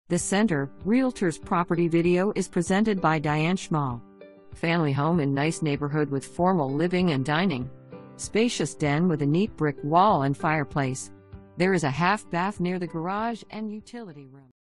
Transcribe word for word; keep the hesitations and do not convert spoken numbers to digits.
The Center Realtors Property Video is presented by Diane Schmall. Family home in nice neighborhood with formal living and dining. Spacious den with a neat brick wall and fireplace. There is a half bath near the garage and utility room.